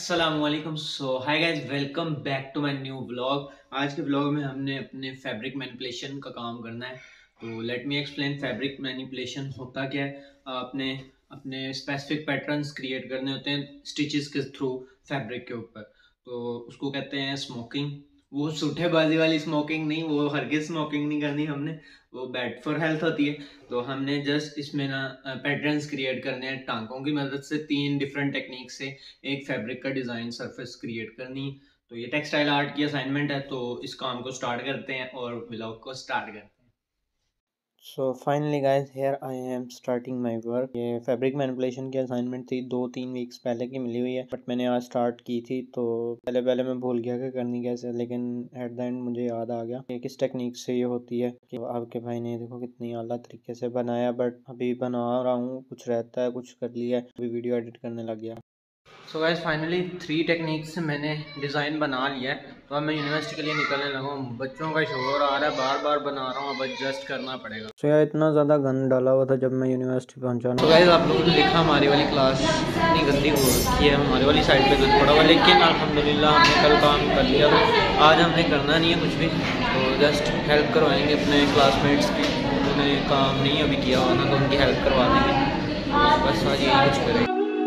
अस्सलामुअलैकुम। So hi guys, welcome back to my new vlog. आज के व्लॉग में हमने अपने फैब्रिक मैनिपुलेशन का काम करना है। तो let me explain fabric manipulation होता क्या है। अपने अपने स्पेसिफिक पैटर्न्स क्रिएट करने होते हैं स्टिचेस के थ्रू फैब्रिक के ऊपर। तो उसको कहते हैं स्मोकिंग। वो सूठेबाजी वाली स्मोकिंग नहीं, वो हरगिज स्मोकिंग नहीं करनी हमने, वो बैड फॉर हेल्थ होती है। तो हमने जस्ट इसमें ना पैटर्न्स क्रिएट करने हैं टांकों की मदद से, 3 डिफरेंट टेक्निक से एक फैब्रिक का डिज़ाइन सरफेस क्रिएट करनी। तो ये टेक्सटाइल आर्ट की असाइनमेंट है, तो इस काम को स्टार्ट करते हैं और व्लॉग को स्टार्ट करते हैं। So finally guys, here I am starting my work. ये फैब्रिक मैनिपुलेशन की असाइनमेंट थी, 2-3 वीक्स पहले की मिली हुई है, बट मैंने आज स्टार्ट की थी। तो पहले मैं भूल गया कि करनी कैसे, लेकिन एट द एंड मुझे याद आ गया कि किस टेक्निक से ये होती है। कि आपके भाई ने देखो कितनी आला तरीके से बनाया, बट अभी बना रहा हूँ, कुछ रहता है, कुछ कर लिया है, अभी वीडियो एडिट करने लग गया। सो गाइस, फाइनली 3 टेक्निक से मैंने डिज़ाइन बना लिया है। तो अब मैं यूनिवर्सिटी के लिए निकलने लगा हूँ। बच्चों का शोर आ रहा है, बार बार बना रहा हूँ, अब एडजस्ट करना पड़ेगा। सो यार, इतना ज़्यादा गंद डाला हुआ था जब मैं यूनिवर्सिटी पहुँचा ना। तो गाइस, आप लोगों ने देखा हमारी वाली क्लास इतनी गंदी हो रखी है, हमारी वाली साइड पे गंद पड़ा हुआ, लेकिन अल्हम्दुलिल्लाह हमने कल काम कर लिया। तो आज हमने करना नहीं है कुछ भी, तो जस्ट हेल्प करवाएंगे अपने क्लासमेट्स की। उन्होंने काम नहीं अभी किया हुआ ना, तो उनकी हेल्प करवा देंगे। बस आज यही कुछ करेंगे।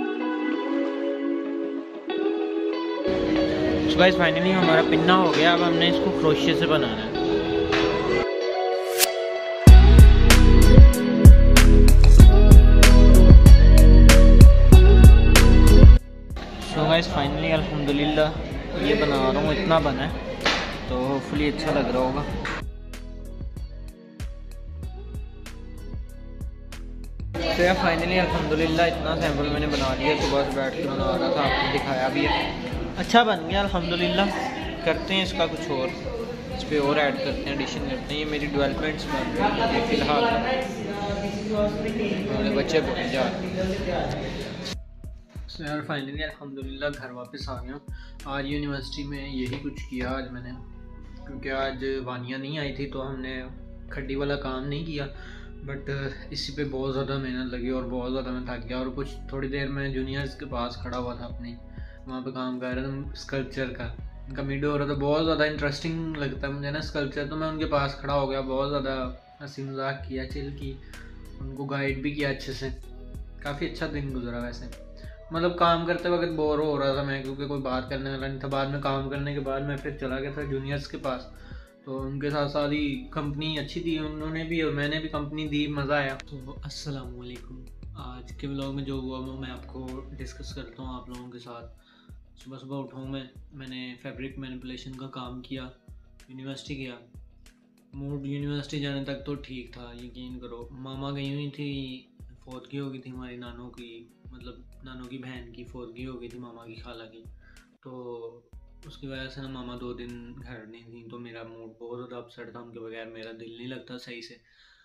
तो गाइस, फाइनली हमारा पिन्ना हो गया। अब हमने इसको क्रोशिया से बनाना है। तो गाइस, फाइनली अल्हम्दुलिल्लाह ये बना रहा हूँ, इतना बना है, तो होपफुली अच्छा लग रहा होगा। तो यार फाइनली अल्हम्दुलिल्लाह इतना सैम्पल मैंने बना लिया। तो बस बैठ के बना रहा था, आपको दिखाया भी है। अच्छा बन गया अल्हम्दुलिल्लाह। करते हैं इसका कुछ और, इस पर और ऐड करते हैं, एडिशन करते हैं। ये मेरी डेवलपमेंट्स बन रही है फ़िलहाल। मेरे बच्चे बोले जा यार। फाइनली अल्हम्दुलिल्लाह घर वापस आ गया हूँ। आज यूनिवर्सिटी में यही कुछ किया आज मैंने, क्योंकि आज वानिया नहीं आई थी, तो हमने खड्डी वाला काम नहीं किया। बट इसी पे बहुत ज़्यादा मेहनत लगी और बहुत ज़्यादा मैं थक गया। और कुछ थोड़ी देर मैं जूनियर्स के पास खड़ा हुआ था अपनी, वहाँ पे काम कर रहा था स्कल्पचर का। उनका वीडियो हो रहा था, बहुत ज़्यादा इंटरेस्टिंग लगता है मुझे ना स्कल्पचर। तो मैं उनके पास खड़ा हो गया, बहुत ज़्यादा हंसी मजाक किया, चिल की, उनको गाइड भी किया अच्छे से। काफ़ी अच्छा दिन गुजरा वैसे। मतलब काम करते वक्त बोर हो रहा था मैं, क्योंकि कोई बात करने वाला नहीं था। बाद में काम करने के बाद मैं फिर चला गया था जूनियर्स के पास, तो उनके साथ साथ ही कंपनी अच्छी थी, उन्होंने भी और मैंने भी कंपनी दी, मज़ा आया। तो अस्सलाम वालेकुम। आज के व्लॉग में जो हुआ वो मैं आपको डिस्कस करता हूँ आप लोगों के साथ। सुबह सुबह उठा हूँ मैंने फैब्रिक मैनिपुलेशन का काम किया, यूनिवर्सिटी गया। मूड यूनिवर्सिटी जाने तक तो ठीक था, यकीन करो। मामा गई हुई थी, फौतगी हो गई थी हमारी नानों की, मतलब नानों की बहन की फौतगी हो गई थी, मामा की खाला की। तो उसकी वजह से ना मामा 2 दिन घर नहीं थी, तो मेरा मूड बहुत ज़्यादा अपसेट था। उनके बगैर मेरा दिल नहीं लगता सही से।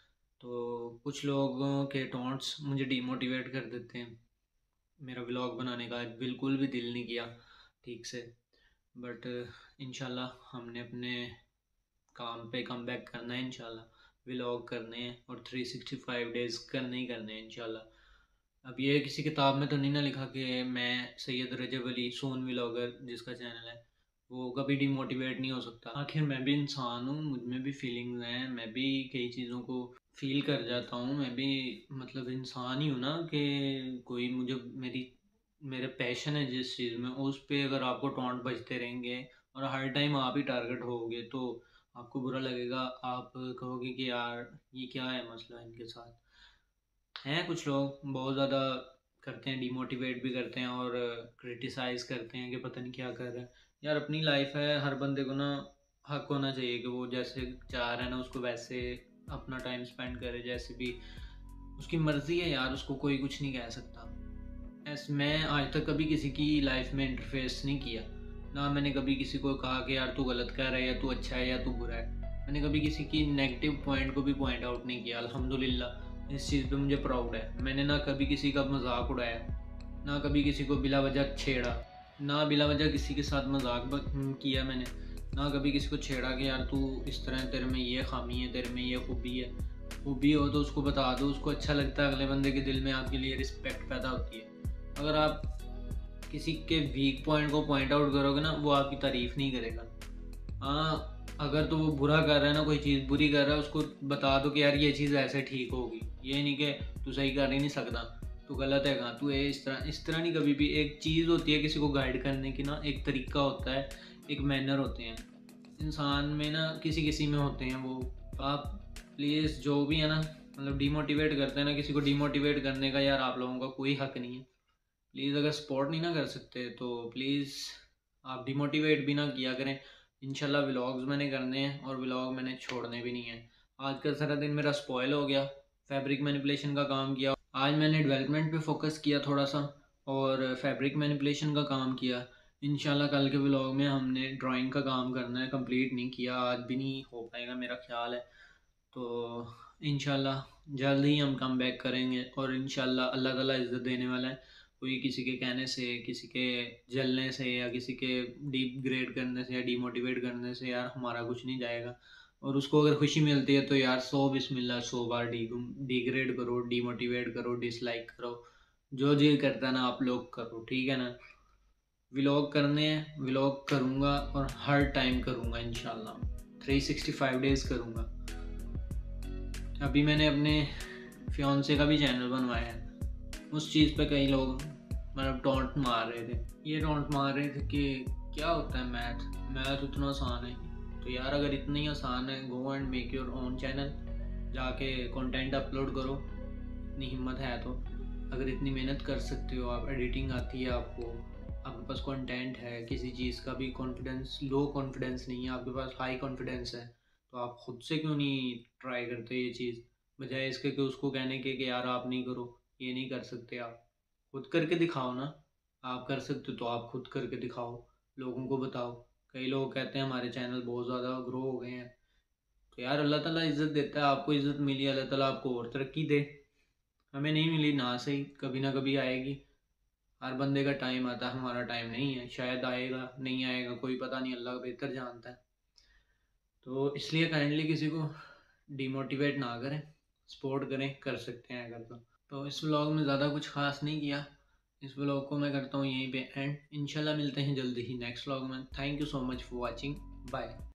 तो कुछ लोगों के टॉन्ट्स मुझे डीमोटिवेट कर देते हैं। मेरा व्लॉग बनाने का बिल्कुल भी दिल नहीं किया ठीक से, बट इंशाल्लाह हमने अपने काम पे कम बैक करना है। इंशाल्लाह व्लॉग करने हैं और 365 डेज़ करने ही करने हैं इंशाल्लाह। अब ये किसी किताब में तो नहीं ना लिखा कि मैं सैयद रजब अली सोन व्लॉगर जिसका चैनल है वो कभी डिमोटिवेट नहीं हो सकता। आखिर मैं भी इंसान हूँ, मुझ में भी फीलिंग्स हैं, मैं भी कई चीज़ों को फील कर जाता हूँ। मैं भी मतलब इंसान ही हूँ ना, कि कोई मुझे मेरे पैशन है जिस चीज़ में, उस पे अगर आपको टॉन्ट बजते रहेंगे और हर टाइम आप ही टारगेट होगे, तो आपको बुरा लगेगा। आप कहोगे कि यार ये क्या है मसला इनके साथ। हैं कुछ लोग बहुत ज़्यादा करते हैं, डिमोटिवेट भी करते हैं और क्रिटिसाइज़ करते हैं कि पता नहीं क्या कर रहा है। यार अपनी लाइफ है, हर बंदे को ना हक होना चाहिए कि वो जैसे चाह रहा है ना उसको वैसे अपना टाइम स्पेंड करे, जैसे भी उसकी मर्ज़ी है यार, उसको कोई कुछ नहीं कह सकता। ऐसे मैं आज तक कभी किसी की लाइफ में इंटरफेस नहीं किया, ना मैंने कभी किसी को कहा कि यार तू गलत कर रहा है, या तू अच्छा है या तू बुरा है। मैंने कभी किसी की नेगेटिव पॉइंट को भी पॉइंट आउट नहीं किया। अल्हम्दुलिल्लाह इस चीज़ पे मुझे प्राउड है। मैंने ना कभी किसी का मजाक उड़ाया, ना कभी किसी को बिला वजह छेड़ा, ना बिला वजह किसी के साथ मजाक किया मैंने, ना कभी किसी को छेड़ा कि यार तू इस तरह, तेरे में ये खामी है, तेरे में ये खूबी है। खूबी हो तो उसको बता दो, उसको अच्छा लगता है, अगले बंदे के दिल में आपके लिए रिस्पेक्ट पैदा होती है। अगर आप किसी के वीक पॉइंट को पॉइंट आउट करोगे ना, वो आपकी तारीफ़ नहीं करेगा। हाँ, अगर तो वो बुरा कर रहा है ना, कोई चीज़ बुरी कर रहा है, उसको बता दो कि यार ये चीज़ ऐसे ठीक होगी। ये नहीं कि तू सही कर ही नहीं सकता, तू गलत है कहाँ, तू इस तरह नहीं। कभी भी एक चीज़ होती है किसी को गाइड करने की ना, एक तरीका होता है, एक मैनर होते हैं इंसान में ना, किसी किसी में होते हैं वो। आप प्लीज़ जो भी है ना, मतलब डिमोटिवेट करते हैं ना, किसी को डिमोटिवेट करने का यार आप लोगों का कोई हक नहीं है। प्लीज़ अगर सपोर्ट नहीं ना कर सकते तो प्लीज़ आप डिमोटिवेट भी ना किया करें। इंशाल्लाह व्लॉग्स मैंने करने हैं और व्लॉग मैंने छोड़ने भी नहीं है। आज का सारा दिन मेरा स्पॉइल हो गया, फैब्रिक मैनिपुलेशन का काम किया। आज मैंने डेवलपमेंट पे फोकस किया थोड़ा सा, और फैब्रिक मैनिपुलेशन का काम किया। इंशाल्लाह कल के व्लॉग में हमने ड्राइंग का काम करना है, कंप्लीट नहीं किया, आज भी नहीं हो पाएगा मेरा ख्याल है। तो इंशाल्लाह जल्द ही हम कम बैक करेंगे, और इंशाल्लाह अल्लाह ताला इज़्ज़त देने वाला है। कोई किसी के कहने से, किसी के जलने से, या किसी के डिग्रेड करने से या डिमोटिवेट करने से यार हमारा कुछ नहीं जाएगा। और उसको अगर खुशी मिलती है तो यार 100 बिस्मिल्लाह, 100 बार डिग्रेड करो, डिमोटिवेट करो, डिसलाइक करो, जो जी करता है ना आप लोग करो, ठीक है ना। व्लॉग करने हैं, व्लॉग करूँगा और हर टाइम करूँगा इंशाल्लाह, 365 डेज़ करूँगा। अभी मैंने अपने फियांसे का भी चैनल बनवाया है। उस चीज़ पे कई लोग मतलब टॉन्ट मार रहे थे, ये टॉन्ट मार रहे थे कि क्या होता है मैथ इतना आसान है। तो यार अगर इतना ही आसान है, go and make your own channel, जाके कंटेंट अपलोड करो, इतनी हिम्मत है तो। अगर इतनी मेहनत कर सकते हो आप, एडिटिंग आती है आपको, आपके पास कंटेंट है, किसी चीज़ का भी कॉन्फिडेंस, लो कॉन्फिडेंस नहीं है, आपके पास हाई कॉन्फिडेंस है, तो आप खुद से क्यों नहीं ट्राई करते ये चीज़, बजाय इसके कि उसको कहने के कि यार आप नहीं करो, ये नहीं कर सकते। आप खुद करके दिखाओ ना, आप कर सकते हो तो आप खुद करके दिखाओ, लोगों को बताओ। कई लोग कहते हैं हमारे चैनल बहुत ज़्यादा ग्रो हो गए हैं, तो यार अल्लाह ताला इज़्ज़त देता है, आपको इज़्ज़त मिली, अल्लाह ताला आपको और तरक्की दे। हमें नहीं मिली ना सही, कभी ना कभी आएगी। हर बंदे का टाइम आता है, हमारा टाइम नहीं है, शायद आएगा नहीं आएगा कोई पता नहीं, अल्लाह बेहतर जानता है। तो इसलिए काइंडली किसी को डिमोटिवेट ना करें, सपोर्ट करें, कर सकते हैं अगर तो इस व्लॉग में ज़्यादा कुछ खास नहीं किया। इस व्लॉग को मैं करता हूँ यहीं पे एंड। इंशाल्लाह मिलते हैं जल्दी ही नेक्स्ट व्लॉग में। Thank you so much for watching, bye.